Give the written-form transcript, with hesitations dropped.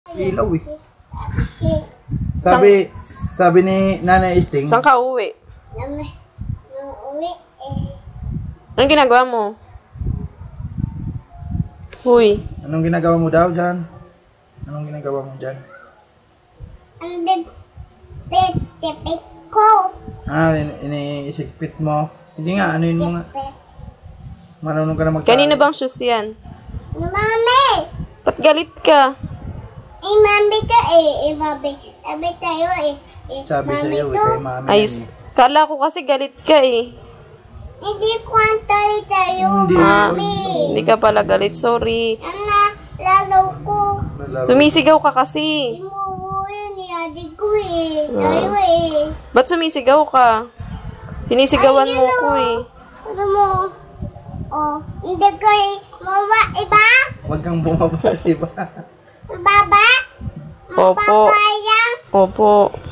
Ilaw eh. Sabi ni Nanay Isting. Saan ka uwi? Uwi Anong ginagawa mo? Huy. Anong ginagawa mo daw dyan? Anong ginagawa mo dyan? ang tipit ko. Iniisikpit mo. Hindi nga, ano yun mo nga. Marunong ka na magsabi. Kanina bang shoes yan? Mami! Ba't galit ka? Mami ka mami. Sabi tayo Sabi mami sa'yo, to. kay mami. Ayos. Kala ko kasi galit ka eh. Hindi ko antay tayo, Hindi. mami. Hindi ka pala galit. Sorry. Lalo ko. Sumisigaw ka kasi. Imuwi ni adik ko Tayo Ba't sumisigaw ka? Sinisigawan mo ko eh. Ano mo? Hindi ko mama, iba? Huwag kang bumaba, diba? Baba? Opo. Papaya? Opo.